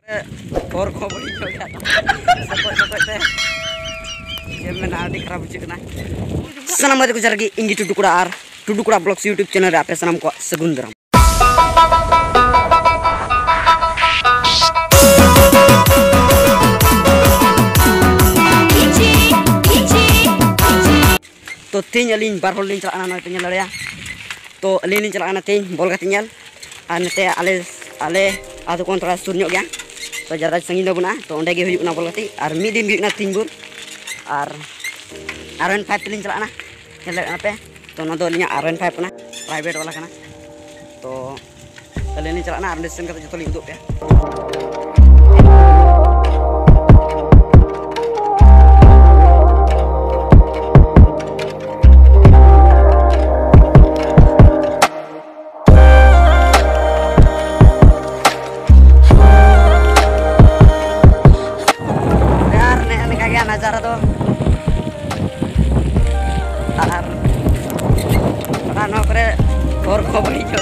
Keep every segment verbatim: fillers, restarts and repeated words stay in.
और को बड़ी हो गया सपोर्ट सपोर्ट से ये में नादी खराब हो चुका है सनम मत गुजर की इंगी टुडुकुड़ा आर टुडुकुड़ा ब्लॉग्स यूट्यूब चैनल रे आपे सनम को सगुंदरम तो तीन अलिन बार होल लिन चलाना ना पेnyal लड़या तो अलिन लिन चलाना तीन बॉल का tinggal आर नते आले आले आदो kontra sur nyok ya तो जरा संगी दो बना तो ओंडे गे हुई ना बोल गती आर मी दिन ना तीन बुर आर आरएन फाइव लिन चलाना चले पे तो ना दो लिया आरएन फाइव ना प्राइवेट वाला कना तो तले लिन चलाना आर लेसन का जतो लिन दो पे नजारा तो आर करे और को बड़ी जो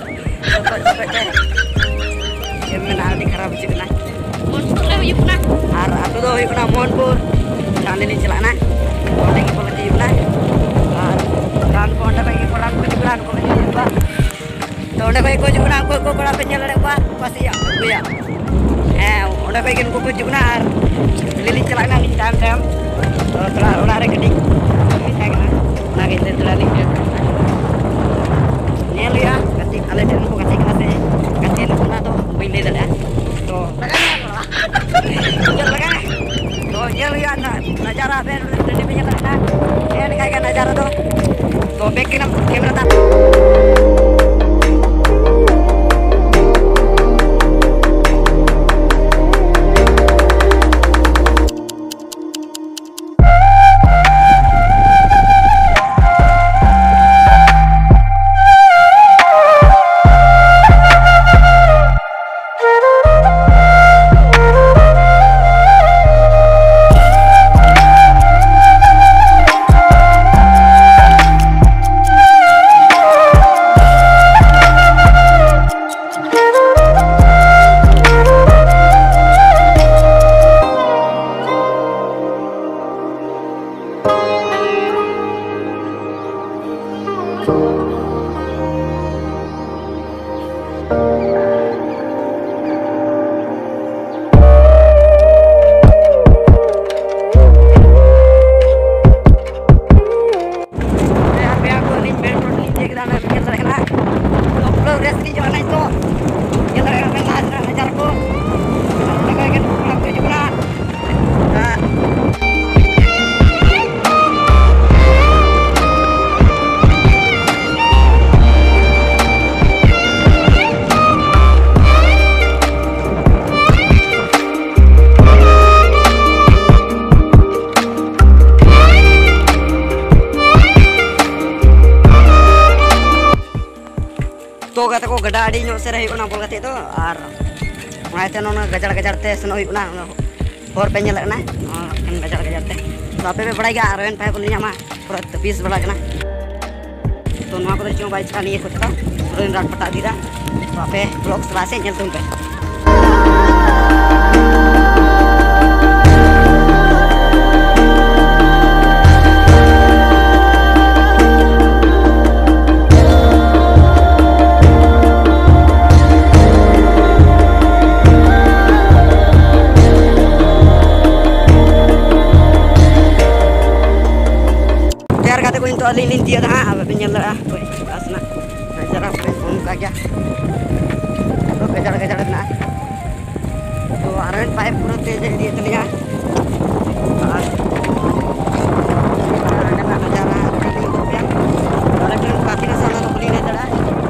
ये में नादी खराब हो चुका मोनपुर ले हुई ना आर आतो दो हुई ना मोनपुर चांदे लिन चलाना ओंडे की बोलते हुई ना आर रान को ओंडे की कोड़ा को जुरान को जुबा तो ओंडे को जुरान को को कोड़ा पे चल रे बा पासिया बुया eh ओंडे को किन को जुगना आर लिन चलाना लिन टाइम टाइम तो थोड़ा उड़ा रे गडी मिसा कना ना के तेरा लिन नेल या कति आले den को कति कना से कति ना तो पहिले दला तो लगा लगा तो ये लिया ना नजारा पे डंडी पे चला ना ये काया नजारा तो तो बैक कैमरा था तो kata ko gada adi nyok se rahi una bol kate to ar onai te nona gajar gajar te seno hui una hor pe nyelak na kan gajar gajar te to ape pe badai ga arwen pa ko linya ma pura tepis bala kana to noa ko chong bai chani ko ta rin rat pata dira to ape vlog selase nyel tun pe तो अली लिन दिया था अब पेnyal ला कोई असना जरा phone का क्या तो गजड़ गजड़ ना तो आरएन पाइप पूरा तेज दिए चलिया और नजारा लिन तो पे और ट्रेन काफी ना साला तो लिन जड़ा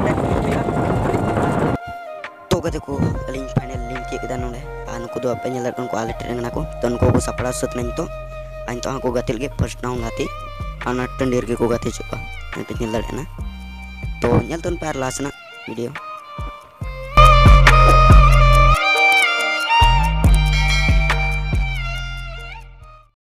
तो कते को लिन फाइनल लिन के केदा नोंडे पान को दो पेnyal को आले ट्रेन ना को तन को सपड़ा सत नहीं तो आइन तो को गतिल के फर्स्ट नाउन लाती anak tendir ke ko gate coba nanti nyel na to nyel ton par lasna video